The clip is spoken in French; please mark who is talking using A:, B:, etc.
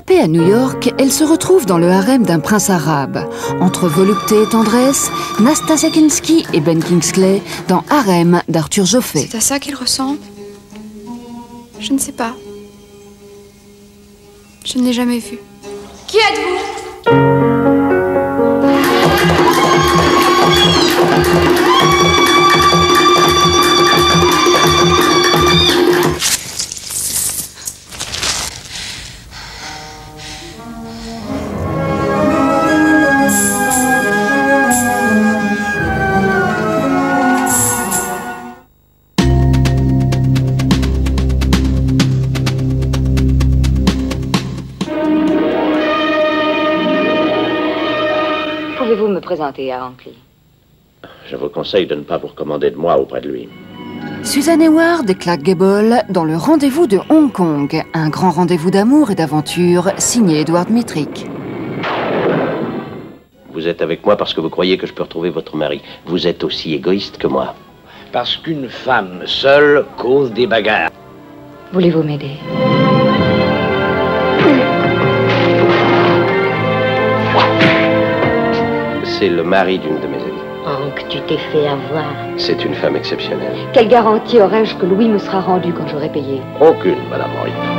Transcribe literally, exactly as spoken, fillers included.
A: Kidnappée à New York, elle se retrouve dans le harem d'un prince arabe. Entre volupté et tendresse, Nastasia Kinski et Ben Kingsley dans Harem d'Arthur Joffé.
B: C'est à ça qu'il ressemble? Je ne sais pas. Je ne l'ai jamais vu. Qui êtes-vous?
C: Pouvez-vous me présenter à Hankley?
D: Je vous conseille de ne pas vous recommander de moi auprès de lui.
A: Susan Hayward et Clark Gable dans Le Rendez-vous de Hong Kong, un grand rendez-vous d'amour et d'aventure signé Edward Mitrick.
D: Vous êtes avec moi parce que vous croyez que je peux retrouver votre mari. Vous êtes aussi égoïste que moi.
E: Parce qu'une femme seule cause des bagarres.
C: Voulez-vous m'aider?
D: C'est le mari d'une de mes amies.
C: Hank, tu t'es fait avoir.
D: C'est une femme exceptionnelle.
C: Quelle garantie aurais-je que Louis me sera rendu quand j'aurai payé?
D: Aucune, Madame Henry.